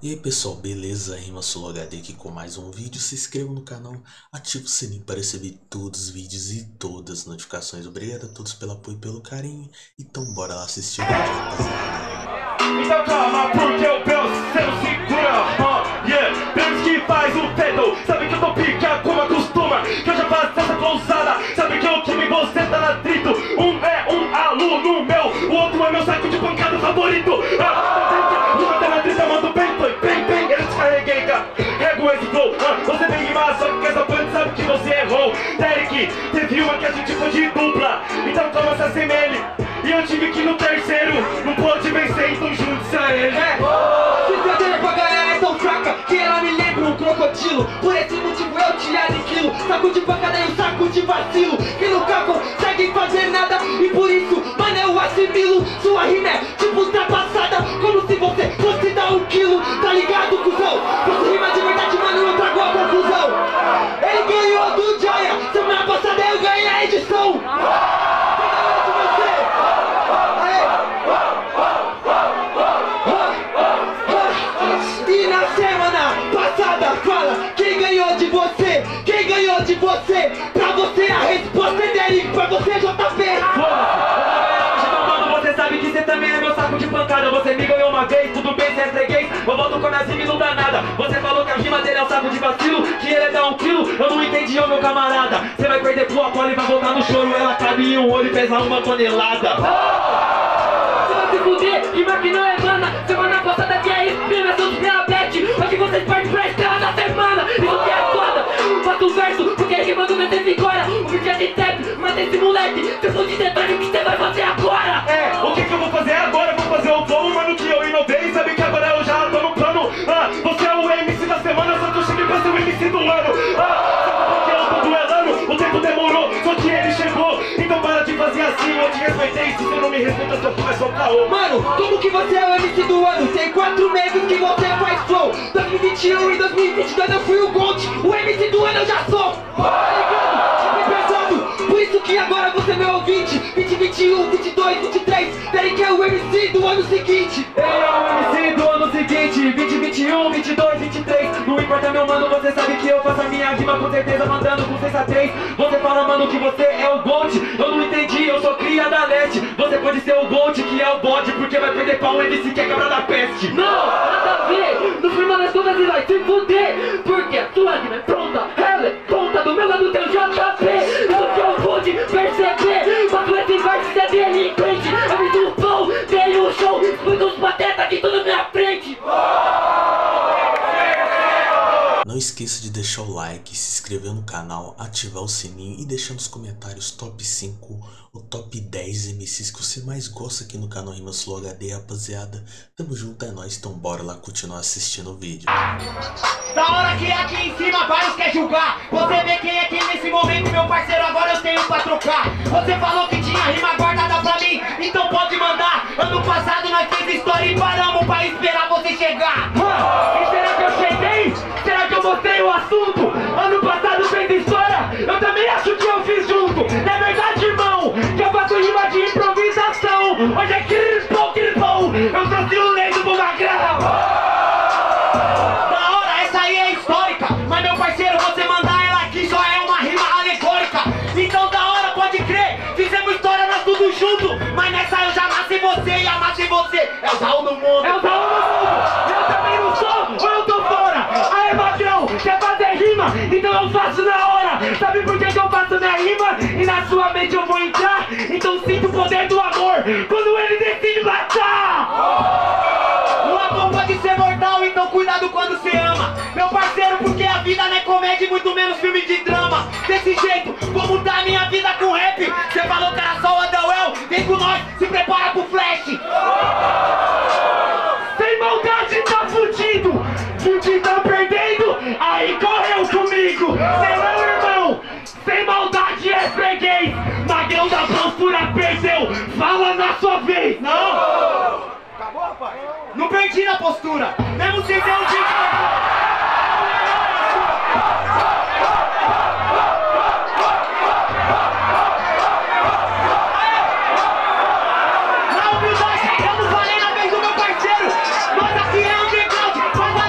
E aí pessoal, beleza? RimaSoloHD aqui com mais um vídeo. Se inscreva no canal, ative o sininho para receber todos os vídeos e todas as notificações. Obrigado a todos pelo apoio e pelo carinho. Então bora lá assistir o vídeo, rapaziada. Então calma, porque o meu seu segura, yeah. Deus que faz o pedal, sabe que eu tô pica como acostuma, que eu já faço essa pousada, sabe que o time você tá na atrito. Um é um aluno meu, o outro é meu saco de pancada favorito. Uma tá na treta, mando bem, foi bem, eu descarreguei, cara. Rego esse flow, você tem rimar, só que com essa banda sabe que você errou. Derek, teve uma que a gente foi de dupla, então calma, se assemelhe. E eu tive que ir no terceiro, não pôde vencer, então junte-se a ele. Se perder pra ganhar é tão fraca que ela me lembra um crocodilo. Por esse motivo eu te aniquilo. Saco de pancada e um saco de vacilo que nunca conseguem fazer nada. E por isso, mano, eu assimilo. Sua rima é tipo ultrapassada, como se você fosse dar um quilo. Tá ligado, cuzão? Você rima de verdade, mano, não tragou a confusão. Ele ganhou do Jaya, semana passada eu ganhei a edição. E na semana passada fala quem ganhou de você, quem ganhou de você. Pra você a resposta é Derek, pra você é JP. Mano, você sabe que você também é meu saco de pancada. Você me ganhou uma vez, tudo bem, você é freguês. Eu volto com a minha rima e não dá nada. Você falou que a rima dele é o saco de vacilo, que ele é dar um quilo. Eu não entendi, ô meu camarada. Você vai perder pro Apolo e vai voltar no choro. Ela cabe em um olho e pesa 1 tonelada. Você vai se fuder, rima que não é mana. Semana passada que é exprima, seus diabetes. Hoje vocês partem pra estrela da semana. Isso que é foda, faço o verso, porque rimando não tem agora. O vídeo é de trap, mata esse moleque. Se eu sou de detalhe, o que você vai fazer agora? O que eu vou fazer agora? Eu vou fazer o flow, mano, que eu inovei. Sabe que agora eu já tô no plano. Você é o MC da semana, só que eu cheguei pra ser o MC do ano. Sabe por que eu tô duelando? O tempo demorou, só que ele chegou. Então para de fazer assim, eu te respeitei. Se você não me respeita, seu pai é só caô. Mano, como que você é o MC do ano? Tem 4 meses que você faz flow. 2021 e 2022 eu fui o Gold. O MC do ano eu já sou. Tá ligado? É pesado. Por isso que agora você é meu ouvinte. 2021, 22, 23. Derek é o MC do ano seguinte. Ele é o MC do ano seguinte. 2021, 22, 23. Não importa, meu mano, você sabe que eu faço a minha rima com certeza, mandando com sensatez. Você fala, mano, que você é o Gold. Eu não entendi, eu sou cria da net. Você pode ser o Gold, que é o bode, porque vai perder pra um MC que é cabra da peste. Não, nada a ver. No final das contas ele vai se fuder, porque a sua rima é pronta. Ela é ponta, do meu lado tem o JP. Isso que eu pude perceber. Mas esse verso é delinquente. Eu fiz um flow, dei um show, fui dos patetas que tudo na minha frente. Não esqueça de deixar o like, se inscrever no canal, ativar o sininho e deixar nos comentários top 5 ou top 10 MCs que você mais gosta aqui no canal RimaSoloHD, rapaziada. Tamo junto, é nóis, então bora lá continuar assistindo o vídeo. Da hora que aqui em cima vários quer julgar. Você vê quem é quem nesse momento, meu parceiro, agora eu tenho pra trocar. Você falou que tinha rima guardada pra mim, então pode mandar. Ano passado nós fez história e paramos pra esperar você chegar. E será que eu cheguei? Será que eu mostrei o assunto? Ano passado fez história, eu também acho que eu fiz junto. Não é verdade, irmão, que eu faço rima de improvisação. Hoje é kiripom, eu trouxe o lei do magrão. Da hora, essa aí é histórica. Mas meu parceiro, você mandar ela aqui só é uma rima alegórica. Então da hora, pode crer, fizemos história nós tudo junto. Mas nessa eu já amassei você e amassei você. É o Zaú do mundo. É o Zaú do mundo. Eu também não sou, ou eu tô fora. Aê, magrão, quer fazer rima? Então eu faço na hora. Sabe por que eu faço minha rima? E na sua mente eu vou entrar. Então sinto o poder do amor quando ele decide matar. O amor pode ser mortal, então cuidado quando você ama. Meu parceiro, porque a vida não é comédia, muito menos filme de drama. Desse jeito, vou mudar minha vida com rap. Você falou que era só o Adawel, vem com nós, se prepara pro flash. Sem maldade tá fudido, fudido tá perdendo, aí correu comigo. Seu meu irmão, sem maldade é freguês. Magrão da postura perdeu, fala na sua vez. Não! Acabou, rapaz? Não perdi na postura, mesmo sem ter um jeito. Na humildade, eu não falei na vez do meu parceiro. Nós aqui é underground, faz a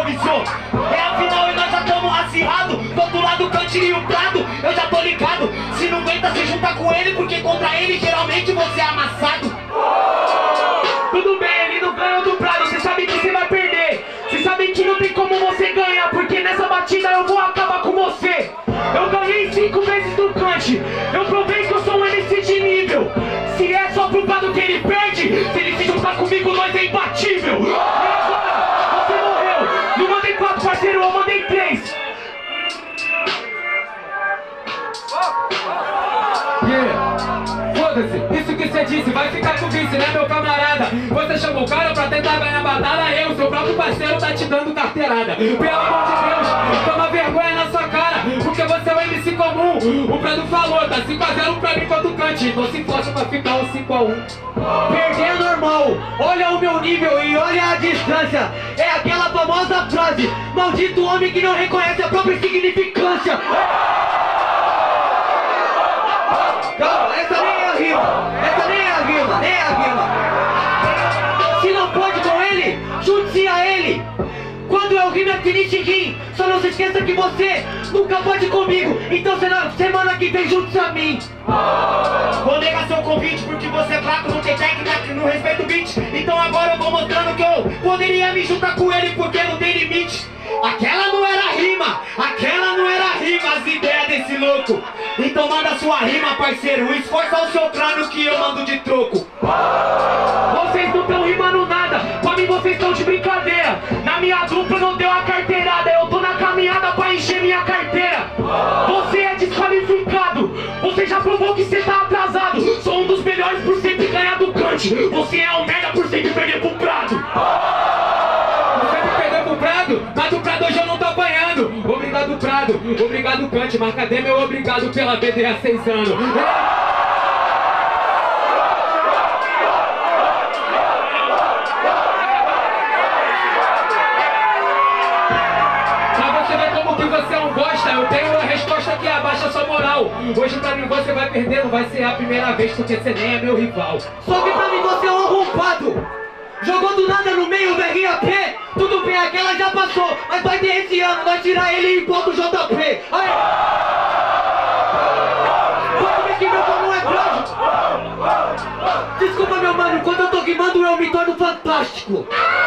avisou. É a final e nós já tamo acirrado. Do outro lado do Cantinho e o Prado, eu já tô ligado. Se não aguenta, se junta com ele, porque contra ele geralmente você é amassado. Tudo bem, ele não ganhou do Prado, você sabe que você vai perder. Você sabe que não tem como você ganhar, porque nessa batida eu vou acabar com você. Eu ganhei 5 vezes do Kant, eu provei que eu sou um MC de nível. Se é só pro Prado que ele perde, se ele se juntar comigo, nós é imbatível. E agora, você morreu. Não mandei 4, parceiro, eu mandei 3. Yeah. Foda-se, isso que você disse vai ficar com vice, né, meu camarada? Você chamou o cara pra tentar ganhar a batalha, eu, seu próprio parceiro, tá te dando carteirada. Pelo amor de Deus, toma vergonha na sua cara, porque você é um MC comum. O Prado falou, tá 5-0 pra mim contra o Kant, então se força pra ficar um 5-1. Perder é normal, olha o meu nível e olha a distância. É aquela famosa frase, maldito homem que não reconhece a própria insignificância. Calma, essa nem é a rima, essa nem é a rima, nem é a rima. Se não pode com ele, junte-se a ele. Quando eu rimo é finish rim, só não se esqueça que você nunca pode comigo. Então semana que vem junte-se a mim. Vou negar seu convite porque você é fraco, não tem técnica, não respeita o beat. Então agora eu vou mostrando que eu poderia me juntar com ele porque não tem limite. Aquela não era rima, aquela não era rima, as ideias desse louco. Então manda sua rima, parceiro, esforça o seu crânio que eu mando de troco. Vocês não tão rimando nada, pra mim vocês estão de brincadeira. Na minha dupla não deu a carteirada, eu tô na caminhada pra encher minha carteira. Você é desqualificado, você já provou que você tá atrasado. Sou um dos melhores por sempre ganhar do Kant, você é um merda por sempre perder pro Prado. Mas do Prado hoje eu não tô apanhando. Obrigado Prado, obrigado Kant, mas cadê meu obrigado pela BD há 6 anos? Pra você ver como que você é um bosta, eu tenho uma resposta que abaixa sua moral. Hoje pra mim você vai perder, não vai ser a primeira vez porque você nem é meu rival. Só que pra mim você é um arrombado. Jogou do nada no meio do RAP. Tudo bem, aquela já passou, mas vai ter esse ano, nós tirar ele e pôr o JP. Aí. Pode ver que meu não é plástico. Desculpa meu mano, quando eu tô rimando eu me torno fantástico.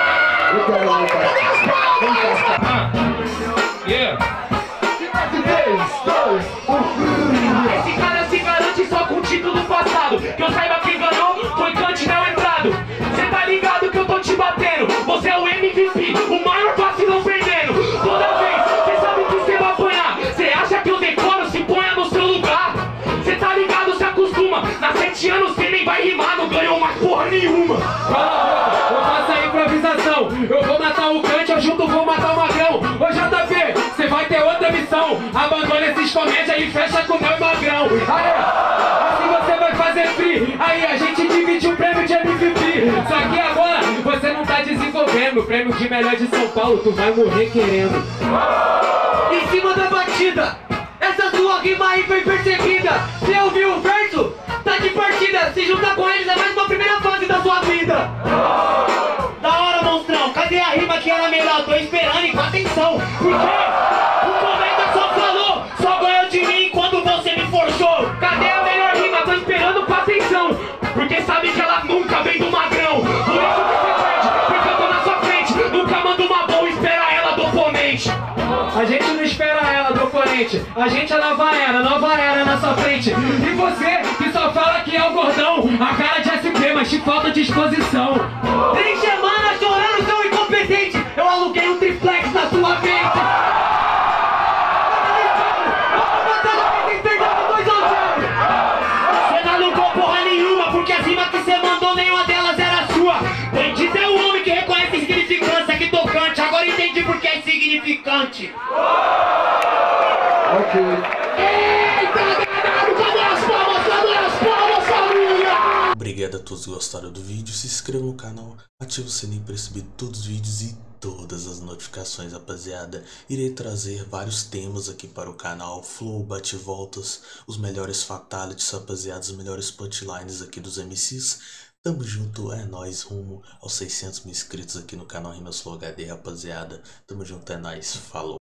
Esse cara se garante só com o título passado. Que eu saiba quem ganhou foi Kant não entrado. Cê tá ligado que eu tô te batendo. Você é o MVP, o maior vacilão perdendo. Toda vez, cê sabe que cê vai apanhar. Cê acha que eu decoro, se ponha no seu lugar. Cê tá ligado, se acostuma. Na 7 anos cê nem vai rimar, não ganhou mais porra nenhuma. Cala a boca, eu faço a improvisação. Eu vou matar o Kant, eu junto vou matar o Magrão. Ô JP, cê vai ter outra missão. Abandona esses comédia e fecha com o meu Magrão. Aí, assim você vai fazer free. Aí a gente divide o prêmio de MVP. Só que agora você não tá desenvolvendo o prêmio de melhor de São Paulo, tu vai morrer querendo. Em cima da batida, essa sua rima aí foi percebida. Você ouviu o verso? Tá de partida, se juntar com eles é mais uma primeira fase da sua vida. Da hora, monstrão, cadê a rima que era melhor? Tô esperando e com atenção. Porque o cometa só falou, só ganhou de mim quando você me forçou. Cadê a melhor rima? Tô esperando com atenção. Porque sabe que ela nunca vem do Magrão. Por isso que você perde, porque eu tô na sua frente. Nunca manda uma boa, espera ela do oponente. A gente não espera ela do oponente. A gente é nova era na sua frente. E você que só fala que é o gordão, a cara de SP, mas te falta disposição. 3 semanas chorando, seu incompetente. Eu aluguei um triplex na sua mente. Você não alugou porra nenhuma, porque as rimas que você mandou, nenhuma delas era sua. Bendito é o homem que reconhece a insignificância que tocante. Agora entendi porque é insignificante. Ok. Eita, caralho, cadê as palmas, família? Obrigado a todos que gostaram do vídeo, se inscreva no canal, ative o sininho para receber todos os vídeos e todas as notificações, rapaziada. Irei trazer vários temas aqui para o canal, flow, bate-voltas, os melhores fatalities, rapaziada, os melhores punchlines aqui dos MCs. Tamo junto, é nóis, rumo aos 600 mil inscritos aqui no canal Rimas Flow HD, rapaziada. Tamo junto, é nóis, falou.